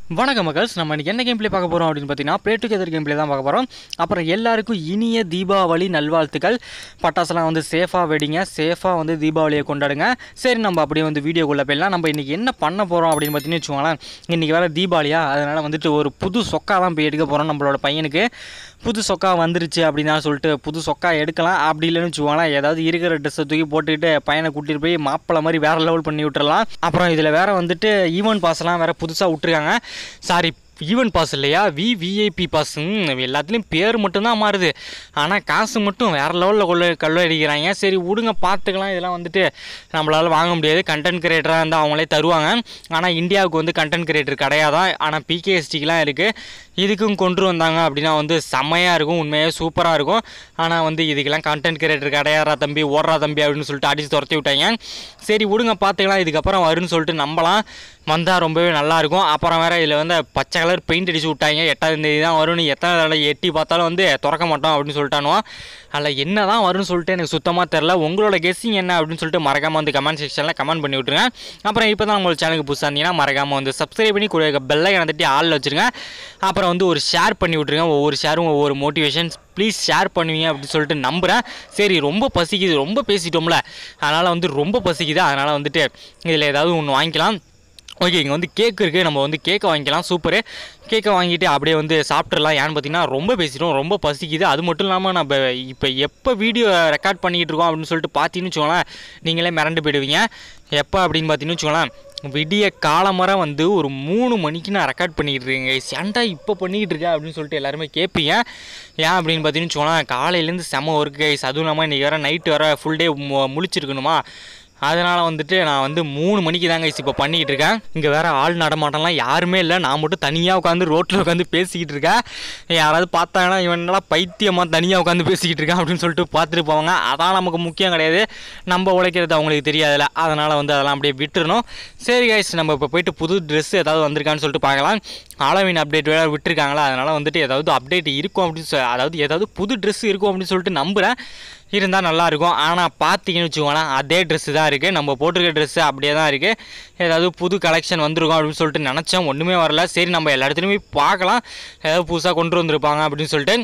வணக்கம் மக்கள்ஸ், நம்ம இன்றைக்கி என்ன கேம் ப்ளே பார்க்க போகிறோம் அப்படின்னு பார்த்தீங்கன்னா ப்ளே டுகெதர் கேம் ப்ளே தான் பார்க்க போகிறோம். அப்புறம் எல்லாருக்கும் இனிய தீபாவளி நல்வாழ்த்துக்கள். பட்டாசுலாம் வந்து சேஃபாக வெடிங்க, சேஃபாக வந்து தீபாவளியை கொண்டாடுங்க. சரி, நம்ம அப்படியே வந்து வீடியோக்குள்ளே போயிடலாம். நம்ம இன்றைக்கி என்ன பண்ண போகிறோம் அப்படின்னு பார்த்தீங்கன்னு வச்சுக்கோங்களேன். இன்றைக்கி வேறு தீபாவளியா, அதனால் வந்துட்டு ஒரு புது சொக்கா தான் போய் எடுக்க போகிறோம். நம்மளோட பையனுக்கு புது சொக்கா வந்துருச்சு அப்படின்னா சொல்லிட்டு புது சொக்கா எடுக்கலாம். அப்படி இல்லைன்னு வச்சுக்கோங்களேன், ஏதாவது இருக்கிற ட்ரெஸ்ஸை தூக்கி போட்டுக்கிட்டு பையனை கூட்டிகிட்டு போய் மாப்பிள்ளை மாதிரி வேறு லெவல் பண்ணி விட்டுறலாம். அப்புறம் இதில் வேறு வந்துட்டு ஈவென்ட் பாஸ்லாம் வேறு புதுசாக விட்டுருக்காங்க. சாரி, ஈவென்ட் பாஸ் இல்லையா, விஐபி பாஸ். எல்லாத்துலேயும் பேர் மட்டும்தான் மாறுது, ஆனால் காசு மட்டும் வேறு லெவலில் கொள்ளடிக்கிறாங்க. சரி விடுங்க, பார்த்துக்கலாம். இதெல்லாம் வந்துட்டு நம்மளால் வாங்க முடியாது. கண்டென்ட் கிரியேட்டராக இருந்தால் அவங்களே தருவாங்க. ஆனால் இந்தியாவுக்கு வந்து கண்டென்ட் கிரியேட்டர் கிடையாதான். ஆனால் பிகேஎஸ்டிக்கெலாம் இருக்குது. இதுக்கும் கொண்டு வந்தாங்க அப்படின்னா வந்து செம்மையாக இருக்கும், உண்மையாக சூப்பராக இருக்கும். ஆனால் வந்து இதுக்கெல்லாம் கண்டென்ட் கிரியேட்டர் கிடையாதா தம்பி, ஓடுறா தம்பி அப்படின்னு சொல்லிட்டு அடித்து துரத்தி விட்டாங்க. சரி விடுங்க, பார்த்துக்கலாம். இதுக்கப்புறம் வரும்னு சொல்லிட்டு நம்பலாம். வந்தால் ரொம்பவே நல்லாயிருக்கும். அப்புறம் வேறு இதில் வந்து பச்சை கலர் பெயிண்ட் அடித்து விட்டாங்க. 8ஆம் தேதி தான் வரும்னு, எத்தனை தடவை எட்டி பார்த்தாலும் வந்து திறக்க மாட்டோம் அப்படின்னு சொல்லிட்டானுவோம். அதில் என்ன தான் வரும்னு சொல்லிட்டு எனக்கு சுத்தமாக தெரில. உங்களோட கெஸ்ஸிங் என்ன அப்படின்னு சொல்லிட்டு மறக்காமல் வந்து கமெண்ட் செக்ஷனில் கமெண்ட் பண்ணி விட்ருங்க. அப்புறம் இப்போ தான் உங்களோட சேனலுக்கு புதுசாக இருந்தீங்கன்னா மறக்காமல் வந்து சப்ஸ்கிரைப் பண்ணி கூட பெல்லை தட்டி ஆளில் வச்சுருங்க. அப்புறம் வந்து ஒரு ஷேர் பண்ணி விட்ருங்க. ஒவ்வொரு ஷேரும் ஒவ்வொரு மோட்டிவேஷன்ஸ். ப்ளீஸ் ஷேர் பண்ணுவீங்க அப்படின்னு சொல்லிட்டு நம்புகிறேன். சரி, ரொம்ப பசிக்குது, ரொம்ப பேசிட்டோம்ல, அதனால் வந்து ரொம்ப பசிக்குது. அதனால் வந்துட்டு இதில் ஏதாவது ஒன்று வாங்கிக்கலாம். ஓகே, இங்கே வந்து கேக் இருக்குது, நம்ம வந்து கேக்கை வாங்கிக்கலாம். சூப்பரு, கேக்கை வாங்கிட்டு அப்படியே வந்து சாப்பிட்றலாம். ஏன்னு பார்த்தீங்கன்னா ரொம்ப பேசிட்டோம், ரொம்ப பசிக்குது. அது மட்டும் இல்லாமல் நம்ம இப்போ எப்போ வீடியோ ரெக்கார்ட் பண்ணிக்கிட்டு இருக்கோம் அப்படின்னு சொல்லிட்டு பார்த்தீங்கன்னு வச்சுக்கோங்களேன், நீங்களே மிரண்டு போயிடுவீங்க. எப்போ அப்படின்னு பார்த்தீங்கன்னு வச்சுக்கோங்களேன், விடிய காலமர வந்து ஒரு 3 மணிக்கு நான் ரெக்கார்ட் பண்ணிக்கிட்டு இருக்கேங்க. ஏன்டா இப்போ பண்ணிக்கிட்டு இருக்கேன் அப்படின்னு சொல்லிட்டு எல்லாருமே கேட்பீங்க. ஏன் அப்படின்னு பார்த்தீங்கன்னு வச்சுக்கோங்களேன், காலையிலேருந்து செம ஒர்க்கு கைஸ். அதுவும் இல்லாமல் இன்றைக்கி வேறு நைட்டு வேறு ஃபுல் டே முழிச்சிருக்கணுமா, அதனால் வந்துட்டு நான் வந்து 3 மணிக்கு தாங்க இப்போ பண்ணிக்கிட்டு இருக்கேன். இங்கே வேறு ஆள் நடமாட்டம்லாம் யாருமே இல்லை, நான் மட்டும் தனியாக உட்காந்து ரோட்டில் உட்காந்து பேசிக்கிட்டு இருக்கேன். யாராவது பார்த்தாங்கன்னா இவனெல்லாம் பைத்தியமாக தனியாக உட்காந்து பேசிக்கிட்டு இருக்கேன் அப்படின்னு சொல்லிட்டு பார்த்துட்டு போவாங்க. அதான் நமக்கு முக்கியம் கிடையாது, நம்ம உழைக்கிறது அவங்களுக்கு தெரியாதுல்ல. அதனால் வந்து அதெல்லாம் அப்படியே விட்டுறணும். சரி கைஸ், நம்ம இப்போ போயிட்டு புது ட்ரெஸ் ஏதாவது வந்திருக்கான்னு சொல்லிட்டு பார்க்கலாம். ஹாலோவீன் அப்டேட் வேறு விட்டுருக்காங்களா, அதனால் வந்துட்டு ஏதாவது அப்டேட் இருக்கும் அப்படின்னு அதாவது ஏதாவது புது ட்ரெஸ் இருக்கும் அப்படின்னு சொல்லிட்டு நம்புகிறேன். இருந்தால் நல்லாயிருக்கும். ஆனால் பார்த்தீங்கன்னு வச்சுக்கோங்களேன், அதே ட்ரெஸ்ஸு தான் இருக்குது, நம்ம போட்டிருக்க ட்ரெஸ்ஸு அப்படியே தான் இருக்குது. ஏதாவது புது கலெக்ஷன் வந்திருக்கும் அப்படின்னு சொல்லிட்டு நினச்சேன், ஒன்றுமே வரல. சரி, நம்ம எல்லா இடத்துலையுமே பார்க்கலாம், ஏதாவது புதுசாக கொண்டு வந்திருப்பாங்க அப்படின்னு சொல்லிட்டு.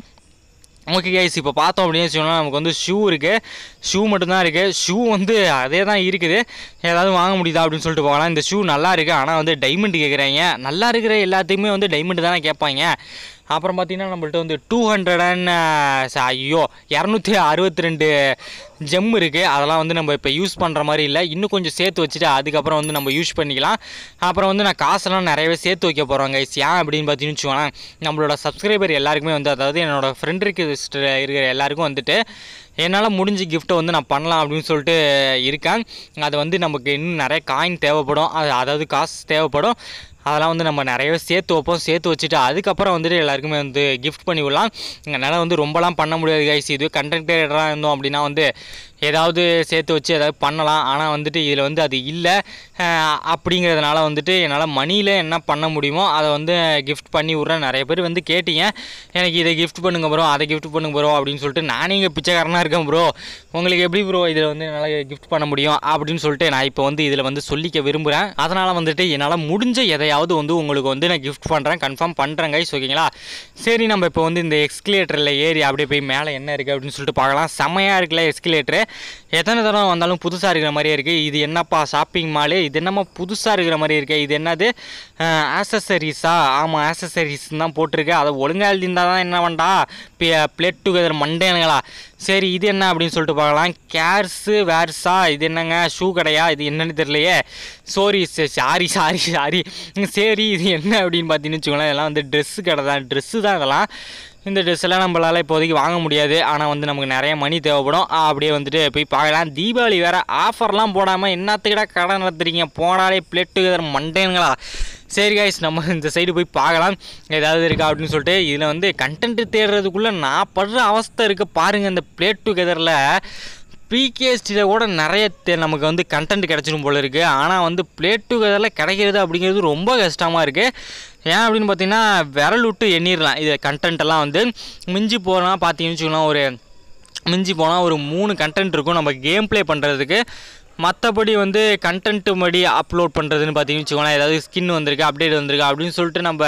ஓகே கைஸ், இப்போ பார்த்தோம் அப்படின்னு வச்சுக்கோங்களேன், நமக்கு வந்து ஷூ இருக்குது. ஷூ மட்டும்தான் இருக்குது. ஷூ வந்து அதே தான் இருக்குது, ஏதாவது வாங்க முடியுதா அப்படின்னு சொல்லிட்டு போகலாம். இந்த ஷூ நல்லா இருக்குது, ஆனால் வந்து டைமண்ட் கேட்குறாங்க. நல்லா இருக்கிற எல்லாத்தையுமே வந்து டைமண்ட் தானே கேட்பாங்க. அப்புறம் பார்த்திங்கன்னா நம்மள்ட்ட வந்து 262 ஜெம் இருக்குது. அதெல்லாம் வந்து நம்ம இப்போ யூஸ் பண்ணுற மாதிரி இல்லை, இன்னும் கொஞ்சம் சேர்த்து வச்சுட்டு அதுக்கப்புறம் வந்து நம்ம யூஸ் பண்ணிக்கலாம். அப்புறம் வந்து நான் காசெல்லாம் நிறையவே சேர்த்து வைக்க போகிறோம் கைஸ். ஏன் அப்படின்னு பார்த்தீங்கன்னு வச்சுக்கோங்களேன், நம்மளோட சப்ஸ்கிரைபர் எல்லாருக்குமே வந்து, அதாவது என்னோடய ஃப்ரெண்ட் ரிக்வெஸ்ட்டில் இருக்கிற எல்லாருக்கும் வந்துட்டு என்னால் முடிஞ்ச கிஃப்ட்டை வந்து நான் பண்ணலாம் அப்படின்னு சொல்லிட்டு இருக்கேன். அது வந்து நமக்கு இன்னும் நிறைய காயின் தேவைப்படும், அதாவது காசு தேவைப்படும். அதெல்லாம் வந்து நம்ம நிறையவே சேர்த்து வைப்போம். சேர்த்து வச்சுட்டு அதுக்கப்புறம் வந்துட்டு எல்லாருக்குமே வந்து கிஃப்ட் பண்ணி விடலாம். என்னால் வந்து ரொம்பலாம் பண்ண முடியாது கைஸ். இது கண்டென்ட் கிரியேட்டராக இருந்தோம் அப்படின்னா வந்து ஏதாவது சேர்த்து வச்சு ஏதாவது பண்ணலாம். ஆனால் வந்துட்டு இதில் வந்து அது இல்லை. அப்படிங்கிறதுனால வந்துட்டு என்னால் மணியில் என்ன பண்ண முடியுமோ அதை வந்து கிஃப்ட் பண்ணி விட்றேன். நிறைய பேர் வந்து கேட்டீங்க, எனக்கு இதை கிஃப்ட் பண்ணுங்க ப்ரோ, அதை கிஃப்ட் பண்ணுங்க ப்ரோ அப்படின்னு சொல்லிட்டு. நானே இங்கே பிச்சைக்காரனாக இருக்கேன் ப்ரோ, உங்களுக்கு எப்படி ப்ரோ இதில் வந்து என்னால் கிஃப்ட் பண்ண முடியும் அப்படின்னு சொல்லிட்டு நான் இப்போ வந்து இதில் வந்து சொல்லிக்க விரும்புகிறேன். அதனால் வந்துட்டு என்னால் முடிஞ்ச எதையாவது வந்து உங்களுக்கு வந்து நான் கிஃப்ட் பண்ணுறேன், கன்ஃபார்ம் பண்ணுறேன் கைஸ். ஓகேங்களா? சரி, நம்ம இப்போ வந்து இந்த எஸ்கலேட்டரில் ஏறி அப்படியே போய் மேலே என்ன இருக்குது அப்படின்னு சொல்லிட்டு பார்க்கலாம். செம்மையாக இருக்குல்ல எஸ்கலேட்டரு, எத்தனை தடவை வந்தாலும் புதுசாக இருக்கிற மாதிரியே இருக்குது. இது என்னப்பா ஷாப்பிங் மாலு, இது என்னம்மா புதுசாக இருக்கிற மாதிரி இருக்குது, இது என்னது ஆக்சசரிஸா? ஆமாம், ஆக்சசரிஸ் தான் போட்டிருக்கு. அதை ஒழுங்காக எழுதியிருந்தால் தான் என்ன வேண்டா ப்ளேட் டுகெதர் மண்டேனுங்களா. சரி, இது என்ன அப்படின்னு சொல்லிட்டு பார்க்கலாம். கேர்ஸு வேர்ஸா, இது என்னங்க ஷூ கடையா, இது என்னன்னு தெரியலையே. சாரி. சரி, இது என்ன அப்படின்னு பார்த்தீங்கன்னு வச்சுக்கோங்களேன், இதெல்லாம் வந்து ட்ரெஸ்ஸு கடை தான், ட்ரெஸ்ஸு தான் இதெல்லாம். இந்த ட்ரெஸ்ஸெல்லாம் நம்மளால் இப்போதைக்கு வாங்க முடியாது, ஆனால் வந்து நமக்கு நிறைய மணி தேவைப்படும். அப்படியே வந்துட்டு போய் பார்க்கலாம். தீபாவளி வேறு ஆஃபர்லாம் போடாமல் என்னத்துக்கிட்ட கடை நடத்துறீங்க, போனாலே ப்ளேட் டுகெதர் மண்டேனுங்களா. சரி கைஸ், நம்ம இந்த சைடு போய் பார்க்கலாம் ஏதாவது இருக்கா அப்படின்னு சொல்லிட்டு. இதில் வந்து கண்டென்ட்டு தேடுறதுக்குள்ளே நான் படுற அவஸ்தை இருக்குது பாருங்கள். இந்த ப்ளேட் டுகெதரில் பிகேஎஸ்டியில் கூட நிறைய நமக்கு வந்து கண்டென்ட் கிடச்சிடும் போல இருக்குது. ஆனால் வந்து ப்ளேட் டுகெதரில் கிடைக்கிறது அப்படிங்கிறது ரொம்ப கஷ்டமாக இருக்குது. ஏன் அப்படின்னு பார்த்தீங்கன்னா விரல் விட்டு எண்ணிடலாம். இது கண்டென்ட்டெல்லாம் வந்து மிஞ்சி போகிறோன்னா பார்த்தீங்கன்னு வச்சுக்கலாம், ஒரு மிஞ்சி போனால் ஒரு 3 கண்டென்ட் இருக்கும் நம்ம கேம் ப்ளே பண்ணுறதுக்கு. மற்றபடி வந்து கண்டென்ட்டு படி அப்லோட் பண்ணுறதுன்னு பார்த்தீங்கன்னு வச்சுக்கோங்களேன், ஏதாவது ஸ்கின் வந்திருக்கு, அப்டேட் வந்திருக்கு அப்படின்னு சொல்லிட்டு நம்ம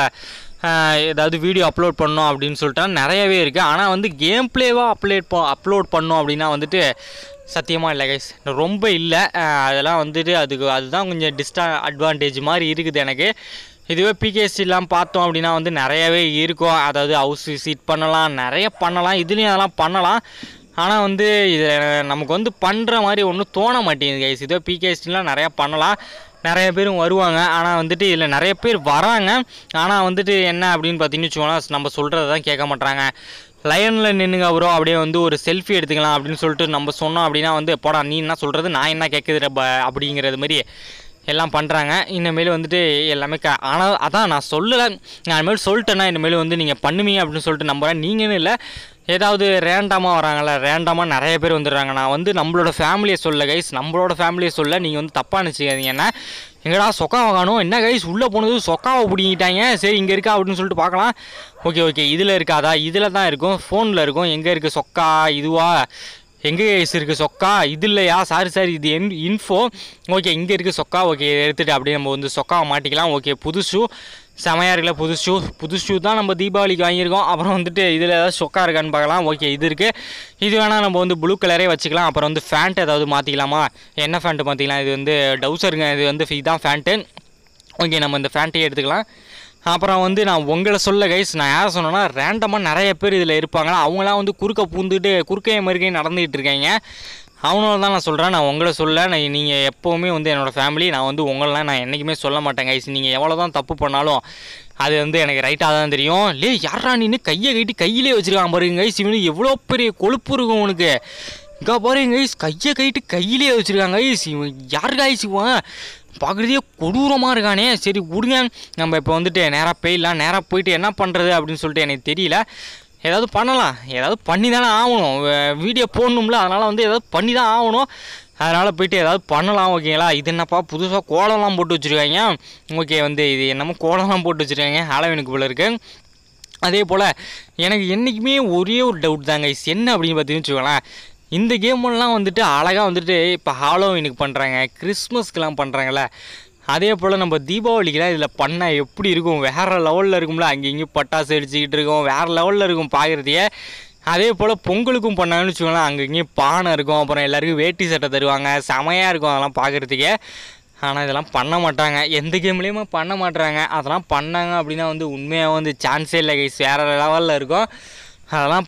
ஏதாவது வீடியோ அப்லோட் பண்ணோம் அப்படின்னு சொல்லிட்டா நிறையவே இருக்குது. ஆனால் வந்து கேம் ப்ளேவாக அப்லோட் பண்ணோம் அப்படின்னா வந்துட்டு சத்தியமாக இல்லை கைஸ், ரொம்ப இல்லை. அதெல்லாம் வந்துட்டு அதுதான் கொஞ்சம் அட்வான்டேஜ் மாதிரி இருக்குது எனக்கு. இதுவே பிகேஎஸ்டிலாம் பார்த்தோம் அப்படின்னா வந்து நிறையவே இருக்கும். அதாவது ஹவுஸ் விசிட் பண்ணலாம், நிறைய பண்ணலாம், இதுலேயும் அதெல்லாம் பண்ணலாம். ஆனால் வந்து இது நமக்கு வந்து பண்ணுற மாதிரி ஒன்றும் தோண மாட்டேங்குது கைஸ். இதுவே பிகேஎஸ்டிலாம் நிறையா பண்ணலாம், நிறைய பேரும் வருவாங்க. ஆனால் வந்துட்டு இதில் நிறைய பேர் வராங்க. ஆனால் வந்துட்டு என்ன அப்படின்னு பார்த்தீங்கன்னு வச்சுக்கோங்களேன், நம்ம சொல்கிறத தான் கேட்க மாட்டாங்க. லைனில் நின்றுங்க ப்ரோ, அப்படியே வந்து ஒரு செல்ஃபி எடுத்துக்கலாம் அப்படின்னு சொல்லிட்டு நம்ம சொன்னோம் அப்படின்னா வந்து போடா நீ என்ன சொல்கிறது, நான் என்ன கேட்குது அப்படிங்கிறது மாதிரி எல்லாம் பண்ணுறாங்க. இனிமேல் வந்துட்டு எல்லாமே ஆனால் அதான் நான் சொல்லலை, நான் இனிமேல் சொல்லிட்டேன்னா இனிமேல் வந்து நீங்கள் பண்ணுவீங்க அப்படின்னு சொல்லிட்டு நம்புகிறேன். நீங்கன்னு இல்லை, ஏதாவது ரேண்டமாக வராங்களா, ரேண்டமாக நிறைய பேர் வந்துடுறாங்க. நான் வந்து நம்மளோட ஃபேமிலியை சொல்ல கைஸ், நம்மளோட ஃபேமிலியை சொல்ல, நீங்கள் வந்து தப்பாக நினச்சிக்காதீங்க. என்ன எங்கடா சொக்காவை காணும், என்ன கைஸ் உள்ளே போனது சொக்காவை பிடிங்கிட்டாங்க, சரி இங்கே இருக்கா அப்படின்னு சொல்லிட்டு பார்க்கலாம். ஓகே இதில் இருக்காதா, இதில் தான் இருக்கும், ஃபோனில் இருக்கும். எங்கே இருக்குது சொக்கா, இதுவா எங்கே கைஸ் இருக்குது சொக்கா, இது இல்லையா, சாரி இது இன்ஃபோ. ஓகே இங்கே இருக்குது சொக்கா. ஓகே எடுத்துகிட்டு அப்படியே நம்ம வந்து சொக்காவை மாட்டிக்கலாம். ஓகே புது ஷூ செமையாக இருக்குல்ல, புது ஷூ தான் நம்ம தீபாவளிக்கு வாங்கியிருக்கோம். அப்புறம் வந்துட்டு இதில் ஏதாவது சொக்கா இருக்கான்னு பார்க்கலாம். ஓகே இது இருக்குது, இது வேணால் நம்ம வந்து ப்ளூ கலரே வச்சுக்கலாம். அப்புறம் வந்து ஃபேண்ட் ஏதாவது மாற்றிக்கலாமா, என்ன ஃபேண்ட்டு மாற்றிக்கலாம், இது வந்து டவுசருங்க, இது வந்து இதுதான் ஃபேண்ட்டு. ஓகே நம்ம இந்த ஃபேண்ட்டையே எடுத்துக்கலாம். அப்புறம் வந்து நான் உங்களை சொல்ல கைஸ், நான் யாரை சொன்னேன்னா ரேண்டமாக நிறைய பேர் இதில் இருப்பாங்களா, அவங்களாம் வந்து குறுக்கே மறுக்கையும் நடந்துகிட்டு இருக்காங்க. அவனால தான் நான் சொல்கிறேன், நான் உங்களை சொல்ல. நீங்கள் எப்போவுமே வந்து என்னோடய ஃபேமிலி, நான் வந்து உங்களெலாம் நான் என்றைக்குமே சொல்ல மாட்டேன் கைஸ். நீங்கள் எவ்வளோ தான் தப்பு பண்ணாலும் அது வந்து எனக்கு ரைட்டாக தான் தெரியும். யாரா நின்று கையை கட்டி கையிலே வச்சுருக்கான் பாருங்க கைஸ், இவனுக்கு எவ்வளோ பெரிய கொழுப்பு இருக்கும் உனக்கு. இங்கே பாருங்க கைஸ், கையை கைட்டு கையிலே வச்சுருக்காங்க கைஸ். இவன் யார் கைஸ், இவன் பார்க்குறதே கொடூரமாக இருக்கானே. சரி விடுங்க, நம்ம இப்போ வந்துட்டு நேராக போயிட்டு என்ன பண்ணுறது அப்படின்னு சொல்லிட்டு எனக்கு தெரியல. ஏதாவது பண்ணலாம், ஏதாவது பண்ணி தானே ஆகணும், வீடியோ போடணும்ல, அதனால் வந்து ஏதாவது பண்ணி தான் ஆகணும். அதனால் போய்ட்டு ஏதாவது பண்ணலாம். ஓகேங்களா, இது என்னப்பா புதுசாக கோலம்லாம் போட்டு வச்சுருக்காங்க. ஓகே வந்து இது என்னமோ கோலம்லாம் போட்டு வச்சுருக்காங்க, ஹாலோவீனுக்கு போல இருக்குது. அதே போல் எனக்கு என்றைக்குமே ஒரே ஒரு டவுட் தாங்க, என்ன அப்படின்னு பார்த்தீங்கன்னு வச்சுக்கோங்களேன், இந்த கேமெல்லாம் வந்துட்டு அழகாக வந்துட்டு இப்போ ஹாலோவீனுக்கு பண்ணுறாங்க, கிறிஸ்மஸ்க்கெலாம் பண்ணுறாங்கல்ல, அதே போல் நம்ம தீபாவளிக்கெலாம் இதில் பண்ணால் எப்படி இருக்கும், வேறு லெவலில் இருக்கும்ல. அங்கேயும் பட்டாசு அடிச்சுக்கிட்டு இருக்கோம், வேறு லெவலில் இருக்கும் பார்க்குறதையே. அதே போல் பொங்கலுக்கும் பண்ணாங்கன்னு வச்சுக்கோங்களேன், அங்கேயும் பானை இருக்கும், அப்புறம் எல்லாருக்கும் வேட்டி சட்டை தருவாங்க, செமையாக இருக்கும் அதெல்லாம் பார்க்குறதுக்கே. ஆனால் இதெல்லாம் பண்ண மாட்டாங்க, எந்த கேம்லேயுமே பண்ண மாட்டுறாங்க. அதெல்லாம் பண்ணாங்க அப்படின்னா வந்து உண்மையாக வந்து சான்ஸே இல்லை கைஸ், வேறு லெவலில் இருக்கும். அதெல்லாம்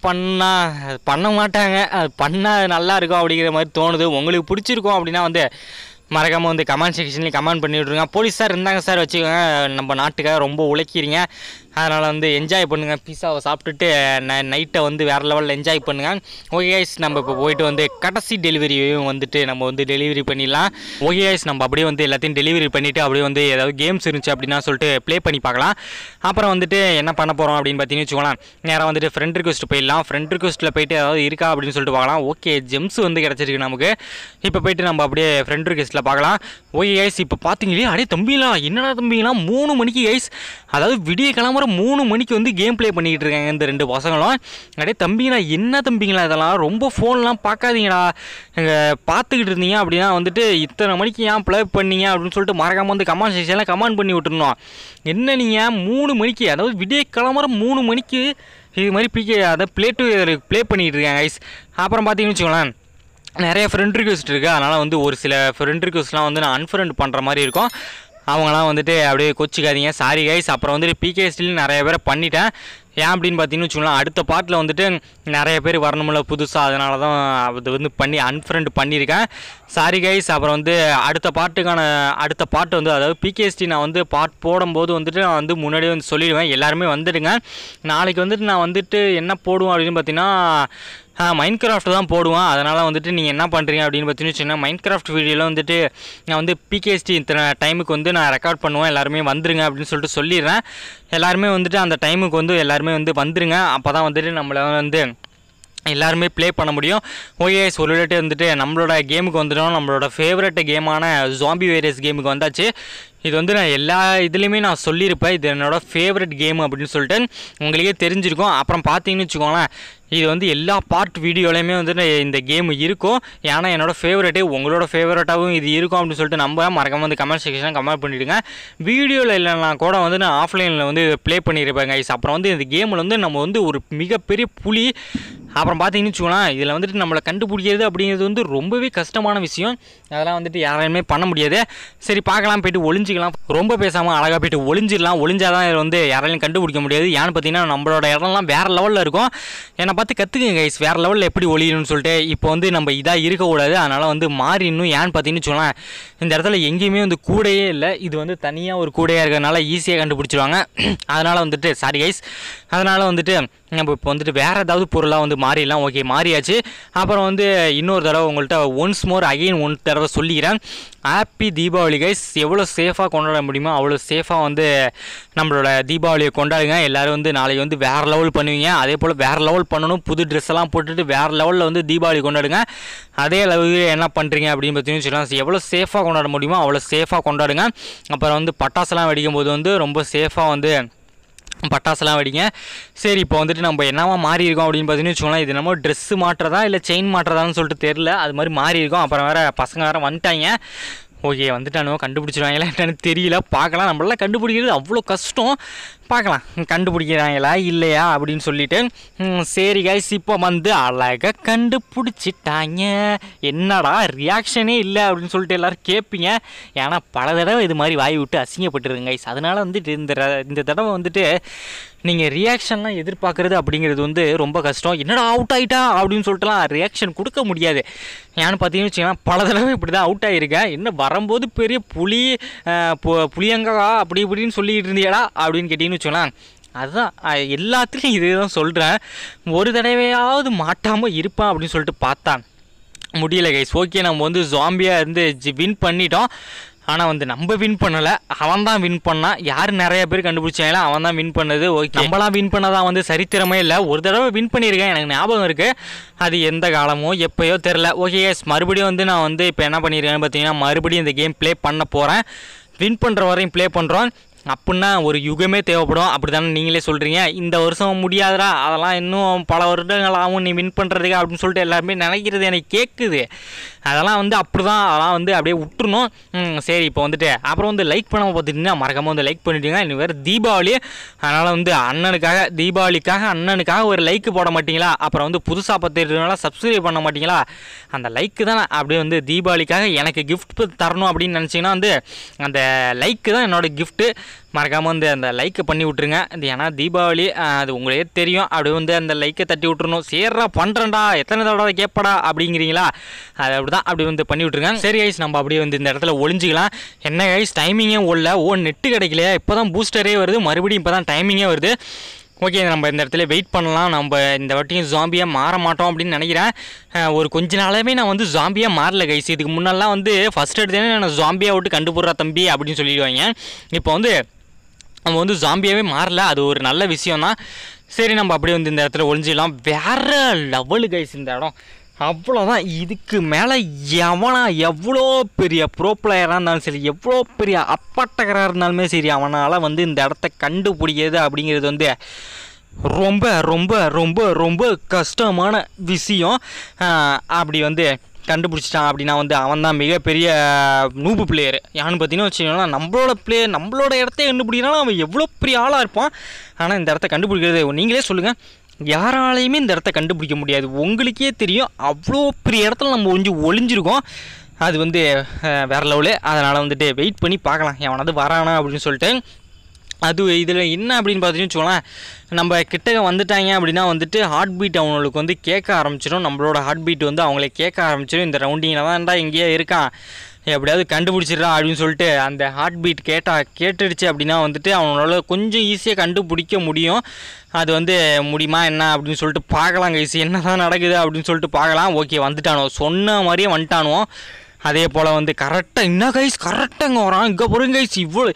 பண்ண மாட்டாங்க, அது பண்ணால் நல்லா இருக்கும் அப்படிங்கிற மாதிரி தோணுது. உங்களுக்கு பிடிச்சிருக்கும் அப்படின்னா வந்து மறக்காமல் வந்து கமெண்ட் செக்ஷன்லேயும் கமெண்ட் பண்ணி விட்ருங்க. போலீஸ் சார் இருந்தாங்க சார் வச்சுக்கோங்க, நம்ம நாட்டுக்காக ரொம்ப உழைக்கிறீங்க, அதனால் வந்து என்ஜாய் பண்ணுங்கள். பீஸாவை சாப்பிட்டுட்டு நைட்டை வந்து வேறு லெவலில் என்ஜாய் பண்ணுங்கள். ஓகே கைஸ், நம்ம இப்போ போய்ட்டு வந்து கடைசி டெலிவரியையும் வந்துட்டு நம்ம வந்து டெலிவரி பண்ணிடலாம். ஓகே கைஸ், நம்ம அப்படியே வந்து எல்லாத்தையும் டெலிவரி பண்ணிவிட்டு அப்படியே வந்து ஏதாவது கேம்ஸ் இருந்துச்சு அப்படின்னா சொல்லிட்டு ப்ளே பண்ணி பார்க்கலாம். அப்புறம் வந்துட்டு என்ன பண்ண போகிறோம் அப்படின்னு பார்த்தீங்கன்னு வச்சுக்கோங்களேன், நேராக வந்துட்டு ஃப்ரெண்ட் ரிக்வெஸ்ட் போயிடலாம். ஃப்ரெண்ட் ரிக்வெஸ்ட்டில் போய்ட்டு ஏதாவது இருக்கா அப்படின்னு சொல்லிட்டு பார்க்கலாம். ஓகே ஜெம்ஸ் வந்து கிடச்சிருக்கு நமக்கு. இப்போ போய்ட்டு நம்ம அப்படியே ஃப்ரெண்ட் ரிக்வெஸ்ட்டில் பார்க்கலாம். ஓகே கைஸ், இப்போ பார்த்தீங்களே, அடே தம்பிங்களா, என்னடா தம்பிங்களா, 3 மணிக்கு கைஸ், அதாவது விடிய கிளம்புற 3 மணிக்கு வந்து கேம் ப்ளே பண்ணிக்கிட்டு இருக்காங்க இந்த 2 பசங்களும். அடே தம்பிங்களா, என்ன தம்பிங்களா, இதெல்லாம் ரொம்ப ஃபோன்லாம் பார்க்காதீங்கடா, பார்த்துக்கிட்டு இருந்தீங்க அப்படின்னா வந்துட்டு இத்தனை மணிக்கு ஏன் ப்ளே பண்ணீங்க அப்படின்னு சொல்லிட்டு மறக்காமல் வந்து கமெண்ட் செக்ஷனில் கமெண்ட் பண்ணி விட்டுருணும். என்ன நீங்கள் 3 மணிக்கு, அதாவது விடிய கிளம்புற 3 மணிக்கு இது மாதிரி அதை ப்ளே பண்ணிக்கிட்டு இருக்காங்க கைஸ். அப்புறம் பார்த்தீங்கன்னு வச்சுக்கோங்களேன், நிறைய ஃப்ரெண்ட் ரிக்வெஸ்ட் இருக்குது, அதனால் வந்து ஒரு சில ஃப்ரெண்ட் ரிக்வெஸ்ட்லாம் வந்து நான் அன்ஃப்ரெண்ட் பண்ணுற மாதிரி இருக்கும். அவங்களாம் வந்துட்டு அப்படியே கொச்சிக்காதீங்க, சாரி கைஸ். அப்புறம் வந்துட்டு பிகேஎஸ்டிலையும் நிறைய பேரை பண்ணிட்டேன். ஏன் அப்படின்னு பார்த்தீங்கன்னு வச்சுக்கோங்களேன், அடுத்த பார்ட்டில் வந்துட்டு நிறைய பேர் வரணுமில்ல புதுசாக, அதனால தான் அது வந்து அன்ஃப்ரெண்ட் பண்ணியிருக்கேன், சாரி கைஸ். அப்புறம் வந்து அடுத்த பார்ட் வந்து அதாவது பிகேஎஸ்டி நான் வந்து பார்ட் போடும்போது வந்துட்டு நான் வந்து முன்னாடியே வந்து சொல்லிடுவேன், எல்லாருமே வந்துடுங்க. நாளைக்கு வந்துட்டு நான் வந்துட்டு என்ன போடுவேன் அப்படின்னு பார்த்தீங்கன்னா மைன்கிராஃப்ட் தான் போடுவேன். அதனால் வந்துட்டு நீங்கள் என்ன பண்ணுறீங்க அப்படின்னு பார்த்தீங்கன்னு வச்சுக்கோங்க, மைன்கிராஃப்ட் வீடியோவில் வந்துட்டு நான் வந்து பிகேஎஸ்டி இத்தனை டைமுக்கு வந்து நான் ரெக்கார்ட் பண்ணுவேன், எல்லாருமே வந்துருங்க அப்படின்னு சொல்லிட்டு சொல்லிடுறேன். எல்லாருமே வந்துட்டு அந்த டைமுக்கு வந்து எல்லாருமே வந்து வந்துருங்க, அப்போ தான் வந்துட்டு நம்மளை வந்து எல்லாருமே ப்ளே பண்ண முடியும். ஓகே சொல்லிட்டு வந்துட்டு நம்மளோட கேமுக்கு வந்துட்டோம். நம்மளோட ஃபேவரட் கேமான ஜாம்பி வைரஸ் கேமுக்கு வந்தாச்சு. இது வந்து நான் எல்லா இதுலேயுமே நான் சொல்லியிருப்பேன், இது என்னோடய ஃபேவரட் கேம் அப்படின்னு சொல்லிட்டு உங்களுக்கே தெரிஞ்சிருக்கும். அப்புறம் பார்த்தீங்கன்னு வச்சுக்கோங்களேன், இது வந்து எல்லா பார்ட் வீடியோலையுமே வந்துட்டு இந்த கேம் இருக்கும். ஏன்னா என்னோடய ஃபேவரெட்டு உங்களோட ஃபேவரட்டாகவும் இது இருக்கும் அப்படின்னு சொல்லிட்டு மறக்காம வந்து கமெண்ட் செக்ஷன் கமெண்ட் பண்ணிவிடுங்க. வீடியோவில் இல்லைனா கூட வந்து நான் ஆஃப்லைனில் வந்து ப்ளே பண்ணியிருப்பேன் கைஸ். அப்புறம் வந்து இந்த கேமில் வந்து நம்ம வந்து ஒரு மிகப்பெரிய புலி. அப்புறம் பார்த்தீங்கன்னு வச்சுக்கோங்களேன், இதில் வந்துட்டு நம்மளை கண்டுபிடிக்கிறது அப்படிங்கிறது வந்து ரொம்பவே கஷ்டமான விஷயம். அதெல்லாம் வந்துட்டு யாரையுமே பண்ண முடியாது. சரி பார்க்கலாம், போய்ட்டு ஒளிஞ்சிக்கலாம். ரொம்ப பேசாமல் அழகாக போய்ட்டு ஒளிஞ்சிடலாம். ஒளிஞ்சாதான் இதில் வந்து யாராலையும் கண்டுபிடிக்க முடியாது. ஏன்னு பார்த்தீங்கன்னா நம்மளோட இடம்லாம் வேறு லெவலில் இருக்கும். என்னை பார்த்து கற்றுக்குங்க கைஸ், வேறு லெவலில் எப்படி ஒளியணும்னு சொல்லிட்டு. இப்போ வந்து நம்ம இதாக இருக்கக்கூடாது, அதனால் வந்து மாறிடணும். ஏன்னு பார்த்தீங்கன்னு வச்சுக்கோங்களேன், இந்த இடத்துல எங்கேயுமே வந்து கூடையே இல்லை. இது வந்து தனியாக ஒரு கூடையாக இருக்கிறதுனால ஈஸியாக கண்டுபிடிச்சிடுவாங்க. அதனால் வந்துட்டு சாரி கைஸ், அதனால் வந்துட்டு நம்ம இப்போ வந்துட்டு வேறு ஏதாவது பொருளாக வந்து மாறிடலாம். ஓகே மாறியாச்சு. அப்புறம் வந்து இன்னொரு தடவை உங்கள்கிட்ட ஒன்ஸ் மோர் அகெயின் ஒன் தடவை சொல்லிக்கிறேன், ஹாப்பி தீபாவளி கைஸ். எவ்வளோ சேஃபாக கொண்டாட முடியுமோ அவ்வளோ சேஃபாக வந்து நம்மளோட தீபாவளியை கொண்டாடுங்க. எல்லோரும் வந்து நாளைக்கு வந்து வேறு லெவல் பண்ணுவீங்க. அதே போல் வேறு லெவல் பண்ணணும். புது ட்ரெஸ் எல்லாம் போட்டுட்டு வேறு லெவலில் வந்து தீபாவளி கொண்டாடுங்க. அதே அளவுக்கு என்ன பண்ணுறீங்க அப்படின்னு பார்த்தீங்கன்னு சொல்லலாம், எவ்வளோ சேஃபாக கொண்டாட முடியுமோ அவ்வளோ சேஃபாக கொண்டாடுங்க. அப்புறம் வந்து பட்டாசுலாம் வெடிக்கும் போது வந்து ரொம்ப சேஃபாக வந்து பட்டாசுலாம் வெடிங்க. சரி இப்போ வந்துட்டு நம்ம என்னவா மாறி இருக்கோம் அப்படின்னு பார்த்தீங்கன்னு வச்சுக்கோங்களேன், இது நம்ம ட்ரெஸ்ஸு மாட்டுறதா இல்லை செயின் மாட்டுறதான்னு சொல்லிட்டு தெரில, அது மாதிரி மாறி இருக்கும். அப்புறம் வேறு பசங்க வேறு வந்துட்டாங்க. ஓகே வந்துட்டானுவோ, கண்டுபிடிச்சிடுவாங்களா என்னன்னு தெரியல, பார்க்கலாம். நம்மளால கண்டுபிடிக்கிறது அவ்வளோ கஷ்டம், பார்க்கலாம் கண்டுபிடிக்கிறாங்களா இல்லையா அப்படின்னு சொல்லிட்டு. சரி கைஸ், இப்போ வந்து அழகாக கண்டுபிடிச்சிட்டாங்க. என்னடா ரியாக்ஷனே இல்லை அப்படின்னு சொல்லிட்டு எல்லோரும் கேட்பீங்க. ஏன்னா பல தடவை இது மாதிரி வாய் விட்டு அசிங்கப்பட்டுருங்க கைஸ். அதனால் வந்துட்டு இந்த தடவை வந்துட்டு நீங்கள் ரியாக்ஷன்லாம் எதிர்பார்க்குறது அப்படிங்கிறது வந்து ரொம்ப கஷ்டம். என்னடா அவுட் ஆகிட்டா அப்படின்னு சொல்லிட்டுலாம் ரியாக்ஷன் கொடுக்க முடியாது. ஏன்னு பார்த்தீங்கன்னு வச்சுக்கோங்களேன், பல தடவை இப்படி தான் அவுட் ஆகியிருக்கேன். என்ன வரும்போது பெரிய புளியங்கா அப்படி இப்படின்னு சொல்லிக்கிட்டு இருந்தியாடா அப்படின்னு கேட்டிங்கன்னு வச்சுக்கோங்களேன், அதுதான் எல்லாத்துலேயும் இதே தான் சொல்கிறேன். ஒரு தடவையாவது மாட்டாமல் இருப்பேன் அப்படின்னு சொல்லிட்டு பார்த்தான், முடியல கைஸ். ஓகே நம்ம வந்து ஜாம்பியாக இருந்து வின் பண்ணிட்டோம். ஆனால் வந்து நம்ம வின் பண்ணலை, அவன் தான் வின் பண்ணான். யார் நிறைய பேர் கண்டுபிடிச்சாங்களோ அவன் தான் வின் பண்ணது. ஓகே நம்மளாம் வின் பண்ணதான் வந்து சரித்திரமே இல்லை. ஒரு தடவை வின் பண்ணியிருக்கேன், எனக்கு ஞாபகம் இருக்குது. அது எந்த காலமோ எப்போயோ தெரில. ஓகே எஸ், மறுபடியும் வந்து நான் வந்து இப்போ என்ன பண்ணியிருக்கேன்னு பார்த்தீங்கன்னா, மறுபடியும் இந்த கேம் ப்ளே பண்ண போகிறேன். வின் பண்ணுற வரையும் ப்ளே பண்ணுறோம். அப்படின்னா ஒரு யுகமே தேவைப்படும், அப்படி தானே நீங்களே சொல்கிறீங்க. இந்த வருஷம் முடியாதுடா, அதெல்லாம் இன்னும் பல வருடங்கள் ஆகும் நீ வின் பண்ணுறதுக்கு அப்படின்னு சொல்லிட்டு எல்லாருமே நினைக்கிறது எனக்கு கேட்குது. அதெல்லாம் வந்து அப்படி தான், அதெல்லாம் வந்து அப்படியே விட்டுருணும். சரி இப்போ வந்துட்டு அப்புறம் வந்து லைக் பண்ணாமல் பார்த்துட்டிங்கன்னா மறக்காமல் வந்து லைக் பண்ணிட்டீங்க. இன்னும் வேறு தீபாவளி, அதனால் வந்து அண்ணனுக்காக தீபாவளிக்காக அண்ணனுக்காக ஒரு லைக்கு போட மாட்டிங்களா? அப்புறம் வந்து புதுசாக பார்த்துட்டுனால சப்ஸ்கிரைப் பண்ண மாட்டிங்களா? அந்த லைக்கு தான் அப்படியே வந்து தீபாவளிக்காக எனக்கு கிஃப்ட் தரணும் அப்படின்னு நினச்சிங்கன்னா வந்து அந்த லைக்கு தான் என்னோடய கிஃப்ட்டு. மறக்காமல் வந்து அந்த லைக்கை பண்ணி விட்ருங்க. இது ஏன்னா தீபாவளி, அது உங்களே தெரியும். அப்படியே வந்து அந்த லைக்கை தட்டி விட்ருணும். சேர்றா பண்ணுறேன்டா, எத்தனை தடவை கேட்படா அப்படிங்கிறீங்களா? அது அப்படி தான் அப்படி வந்து பண்ணி விட்ருங்க. சரி கைஸ், நம்ம அப்படியே வந்து இந்த இடத்துல ஒளிஞ்சிக்கலாம். என்ன கைஸ் டைமிங்கே ஓடல, நெட்டு கிடைக்கலையா? இப்போ தான் பூஸ்டரே வருது, மறுபடியும் இப்போ தான் டைமிங்கே வருது. ஓகே நம்ம இந்த இடத்துல வெயிட் பண்ணலாம். நம்ம இந்த வாட்டியும் ஜாம்பியாக மாற மாட்டோம் அப்படின்னு நினைக்கிறேன். ஒரு கொஞ்ச நாளாகவே நான் வந்து ஜாம்பியாக மாறல கைஸ். இதுக்கு முன்னெல்லாம் வந்து ஃபஸ்ட் எடுத்தேனே நான் ஜாம்பியாக விட்டு கண்டுபிடுறா தம்பி அப்படின்னு சொல்லிடுவாங்க. இப்போ வந்து நம்ம வந்து ஜாம்பியாகவே மாறல, அது ஒரு நல்ல விஷயம்தான். சரி நம்ம அப்படியே வந்து இந்த இடத்துல ஒளிஞ்சிடலாம். வேறு லெவலு கைஸ் இந்த இடம், அவ்வளோதான். இதுக்கு மேலே எவ்வளோ பெரிய ப்ரோ பிளேயராக இருந்தாலும் சரி, எவ்வளோ பெரிய அப்பாட்டகராக இருந்தாலுமே சரி, அவனால் வந்து இந்த இடத்த கண்டுபிடிக்கிறது அப்படிங்கிறது வந்து ரொம்ப ரொம்ப ரொம்ப ரொம்ப கஷ்டமான விஷயம். அப்படி வந்து கண்டுபிடிச்சிட்டான் அப்படின்னா வந்து அவன் தான் மிகப்பெரிய நூபு பிளேயர். யான்னு பார்த்தீங்கன்னா வச்சுக்கோங்களா, நம்மளோட இடத்த கண்டுபிடிக்கிறானா அவன் எவ்வளோ பெரிய ஆளாக இருப்பான். ஆனால் இந்த இடத்த கண்டுபிடிக்கிறது நீங்களே சொல்லுங்கள், யாராலையுமே இந்த இடத்த கண்டுபிடிக்க முடியாது. உங்களுக்கே தெரியும், அவ்வளோ பெரிய இடத்துல நம்ம கொஞ்சம் ஒளிஞ்சிருக்கோம். அது வந்து வேறு லெவலு. அதனால் வந்துட்டு வெயிட் பண்ணி பார்க்கலாம் எவனாவது வரானா அப்படின்னு சொல்லிட்டு. அது இதில் என்ன அப்படின்னு பார்த்தீங்கன்னு வச்சுக்கோங்களேன், நம்ம கிட்டக்க வந்துட்டாங்க அப்படின்னா வந்துட்டு ஹார்ட் பீட் அவங்களுக்கு வந்து கேட்க ஆரம்பிச்சிடும். நம்மளோட ஹார்ட் பீட் வந்து அவங்களே கேட்க ஆரம்பிச்சிடும். இந்த ரவுண்டிங்கில் தான்டா எங்கேயே இருக்கான், எப்படியாவது கண்டுபிடிச்சிடறான் அப்படின்னு சொல்லிட்டு அந்த ஹார்ட் பீட் கேட்டுடுச்சு அப்படின்னா வந்துட்டு அவனோட கொஞ்சம் ஈஸியாக கண்டுபிடிக்க முடியும். அது வந்து முடியுமா என்ன அப்படின்னு சொல்லிட்டு பார்க்கலாம் கைஸ், என்ன தான் நடக்குது அப்படின்னு சொல்லிட்டு பார்க்கலாம். ஓகே வந்துட்டானோ, சொன்ன மாதிரியே வந்துட்டானுவோம். அதே போல் வந்து கரெக்டாக என்ன கைஸ் கரெக்டாக இங்கே வரான். இங்கே போகிறேன் கைஸ்,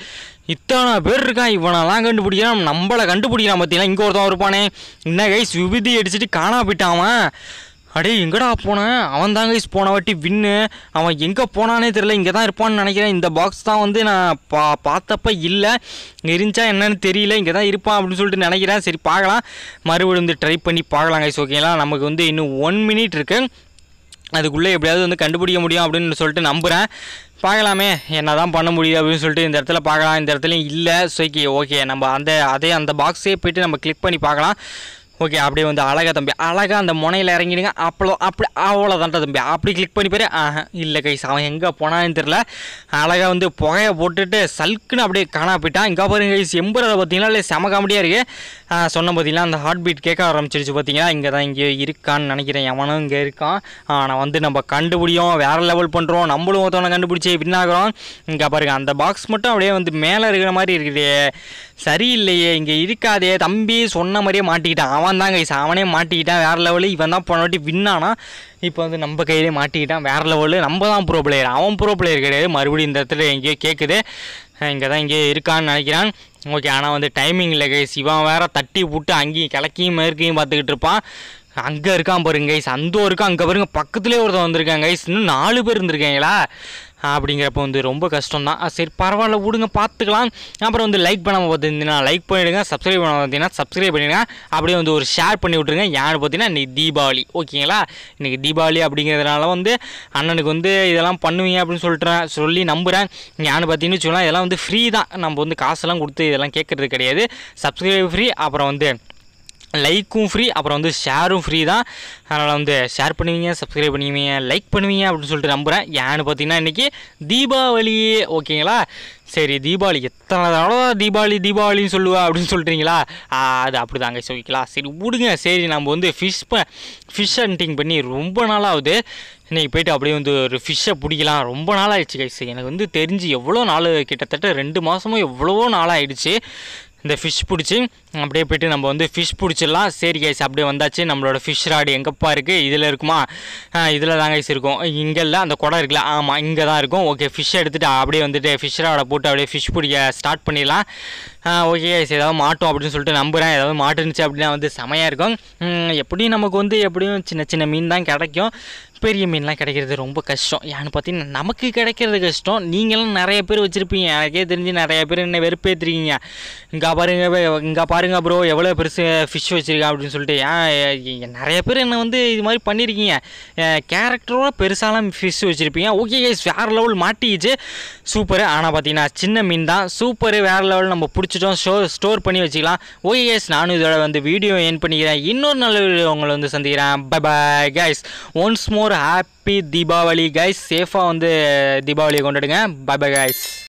இத்தனை பேர் இருக்கான், இவனெல்லாம் கண்டுபிடிக்கிறான், நம்மளை கண்டுபிடிக்கிறான் பார்த்தீங்களா. இங்கே ஒருத்தன் இருப்பானே, என்ன கைஸ் விபூதி அடிச்சுட்டு காணா போயிட்டான். அடே எங்கடா போனேன், அவன் தான் கைஸ் போன வாட்டி வின்னு. அவன் எங்கே போனானே தெரியல, இங்கே தான் இருப்பான்னு நினைக்கிறேன். இந்த பாக்ஸ் தான் வந்து நான் பார்த்தப்ப இல்லை, இருந்துச்சா என்னன்னு தெரியல, இங்கே தான் இருப்பான் அப்படின்னு சொல்லிட்டு நினைக்கிறேன். சரி பார்க்கலாம், மறுபடியும் வந்து ட்ரை பண்ணி பார்க்கலாம் கைஸ். ஓகேங்களா, நமக்கு வந்து இன்னும் 1 மினிட் இருக்குது, அதுக்குள்ளே எப்படியாவது வந்து கண்டுபிடிக்க முடியும் அப்படின்னு சொல்லிட்டு நம்புகிறேன். பார்க்கலாமே என்ன தான் பண்ண முடியும் அப்படின்னு சொல்லிட்டு இந்த இடத்துல பார்க்கலாம். இந்த இடத்துலையும் இல்லை. ஓகே நம்ம அந்த பாக்ஸே போய்ட்டு நம்ம கிளிக் பண்ணி பார்க்கலாம். ஓகே அப்படியே வந்து அழகா தம்பி, அழகா அந்த முனையில் இறங்கிடுங்க. அவ்வளோதான்டா தம்பி, அப்படி கிளிக் பண்ணி போயிரு. இல்லை கைஸ், அவன் எங்கே போனான்னு தெரில. அழகாக வந்து புகையை போட்டுட்டு சல்க்குன்னு அப்படியே காணா போயிட்டான். இங்கே பாருங்க கைஸ், எம்புறதை பார்த்தீங்கன்னா இல்லை செம காமெடியாக இருக்குது. சொன்ன பார்த்தீங்கன்னா அந்த ஹார்ட் பீட் கேட்க ஆரம்பிச்சிருச்சு பார்த்தீங்கன்னா. இங்கே தான் இங்கே இருக்கான்னு நினைக்கிறேன், எவனும் இங்கே இருக்கான். ஆனால் வந்து நம்ம கண்டுபிடியோம், வேறு லெவல் பண்ணுறோம், நம்மளும் ஒருத்தவனை கண்டுபிடிச்சி வின்னாகிறோம். இங்கே பாருங்க அந்த பாக்ஸ் மட்டும் அப்படியே வந்து மேலே இருக்கிற மாதிரி இருக்குது, சரியில்லையே, இங்கே இருக்காதே தம்பி. சொன்ன மாதிரியே மாட்டிக்கிட்டான் அவன் தான் கைஸ், அவனே மாட்டிக்கிட்டான் வேறு லெவலு. இவன் தான் போன வாட்டி வின்னானா, இப்போ வந்து நம்ம கையிலே மாட்டிக்கிட்டான் வேறு லெவலு. நம்ம தான் ப்ரோ பிளேயர், அவன் ப்ரோ பிளேயர் கிடையாது. மறுபடியும் இந்த இடத்துல எங்கேயோ கேட்குது, இங்கே தான் இங்கேயோ இருக்கான்னு நினைக்கிறான். ஓகே ஆனால் வந்து டைமிங் இல்லை கைஸ், இவன் வேறு தட்டி விட்டு அங்கேயும் கிழக்கையும் மேற்கையும் பார்த்துக்கிட்டு இருப்பான். அங்கே இருக்கான் பாருங்க கைஸ், அந்த இருக்கான். அங்கே பாருங்க பக்கத்துலேயே ஒருத்தன் வந்திருக்காங்க கைஸ், இன்னும் 4 பேர் இருந்திருக்காங்களா. அப்படிங்கிறப்ப வந்து ரொம்ப கஷ்டம் தான். சரி பரவாயில்ல விடுங்க, பார்த்துக்கலாம். அப்புறம் வந்து லைக் பண்ணாமல் பார்த்துருந்தீங்கன்னா லைக் பண்ணிவிடுங்க, சப்ஸ்கிரைப் பண்ண பார்த்தீங்கன்னா சப்ஸ்கிரைப் பண்ணிடுங்க. அப்படியே வந்து ஒரு ஷேர் பண்ணி விட்ருங்க. யான்னு பார்த்தீங்கன்னா இன்றைக்கி தீபாவளி. ஓகேங்களா, இன்றைக்கி தீபாவளி அப்படிங்கிறதுனால வந்து அண்ணனுக்கு வந்து இதெல்லாம் பண்ணுவீங்க அப்படின்னு சொல்லி நம்புகிறேன். யான்னு பார்த்தீங்கன்னு வச்சுக்கலாம், இதெல்லாம் வந்து ஃப்ரீ தான், நம்ம வந்து காசெல்லாம் கொடுத்து இதெல்லாம் கேட்குறது கிடையாது. சப்ஸ்கிரைப் ஃப்ரீ, அப்புறம் வந்து லைக்கும் ஃப்ரீ, அப்புறம் வந்து ஷேரும் ஃப்ரீ தான். அதனால் வந்து ஷேர் பண்ணுவீங்க, சப்ஸ்கிரைப் பண்ணுவீங்க, லைக் பண்ணுவீங்க அப்படின்னு சொல்லிட்டு நம்புகிறேன். ஏன்னு பார்த்தீங்கன்னா இன்றைக்கி தீபாவளி. ஓகேங்களா, சரி தீபாவளி எத்தனை தடவை தீபாவளின்னு சொல்லுவா அப்படின்னு சொல்கிறீங்களா, அது அப்படி தாங்க சொல்லிக்கலாம். சரி விடுங்க. சரி நம்ம வந்து ஃபிஷ் ஹண்டிங் பண்ணி ரொம்ப நாளாகுது. இன்றைக்கி போய்ட்டு அப்படியே வந்து ஒரு ஃபிஷ்ஷை பிடிக்கலாம். ரொம்ப நாள் ஆகிடுச்சு கைஸ், எனக்கு வந்து தெரிஞ்சு எவ்வளோ நாள், கிட்டத்தட்ட 2 மாதமும் எவ்வளவோ நாளாகிடுச்சு இந்த ஃபிஷ் பிடிச்சி. அப்படியே போய்ட்டு நம்ம வந்து ஃபிஷ் பிடிச்சிடலாம். சரி கைஸ் அப்படியே வந்தாச்சு. நம்மளோட ஃபிஷ் ராடு எங்கப்பா இருக்குது, இதில் இருக்குமா, இதில் தான் கைஸ் இருக்கும். இங்கே இல்லை, அந்த குடம் இருக்குல்ல, ஆமாம் இங்கே தான் இருக்கும். ஓகே ஃபிஷ் எடுத்துகிட்டு அப்படியே வந்துட்டு ஃபிஷ் ராடை போட்டு அப்படியே ஃபிஷ் பிடிக்க ஸ்டார்ட் பண்ணிடலாம். ஓகே கைஸ் ஏதாவது மாட்டோம் அப்படின்னு சொல்லிட்டு நம்புகிறேன். ஏதாவது மாட்டுனுச்சு அப்படின்னா வந்து செமையாக இருக்கும். எப்படியும் நமக்கு வந்து எப்படியும் சின்ன சின்ன மீன் தான் கிடைக்கும், பெரிய மீன்லாம் கிடைக்கிறது ரொம்ப கஷ்டம். ஏன்னு பார்த்தீங்கன்னா நமக்கு கிடைக்கிறது கஷ்டம், நீங்களும் நிறைய பேர் வச்சுருப்பீங்க, எனக்கே தெரிஞ்சு நிறைய பேர் என்ன வெறுப்பேற்றுருக்கீங்க. இங்கே பாருங்க ப்ரோ எவ்வளோ பெருசு ஃபிஷ் வச்சுருக்கேன் அப்படின்னு சொல்லிட்டு. நிறைய பேர் என்ன வந்து இது மாதிரி பண்ணியிருக்கீங்க, கேரக்டரோட பெருசாலாம் ஃபிஷ் வச்சுருப்பீங்க. ஓகே கைஸ் வேறு லெவல் மாட்டிக்கிச்சு, சூப்பரு. ஆனால் பார்த்தீங்கன்னா சின்ன மீன் தான், சூப்பரு வேறு லெவல் நம்ம பிடிச்சிட்டோம். ஸ்டோர் பண்ணி வச்சுக்கலாம். ஓகே கைஸ் நானும் இதோட வந்து வீடியோ என் பண்ணிக்கிறேன். இன்னொரு நல்ல வீடியோ உங்களை வந்து சந்திக்கிறேன். Bye bye guys, once more happy Deepavali guys. சேஃபாக வந்து தீபாவளியை கொண்டாடுங்க. Bye bye guys.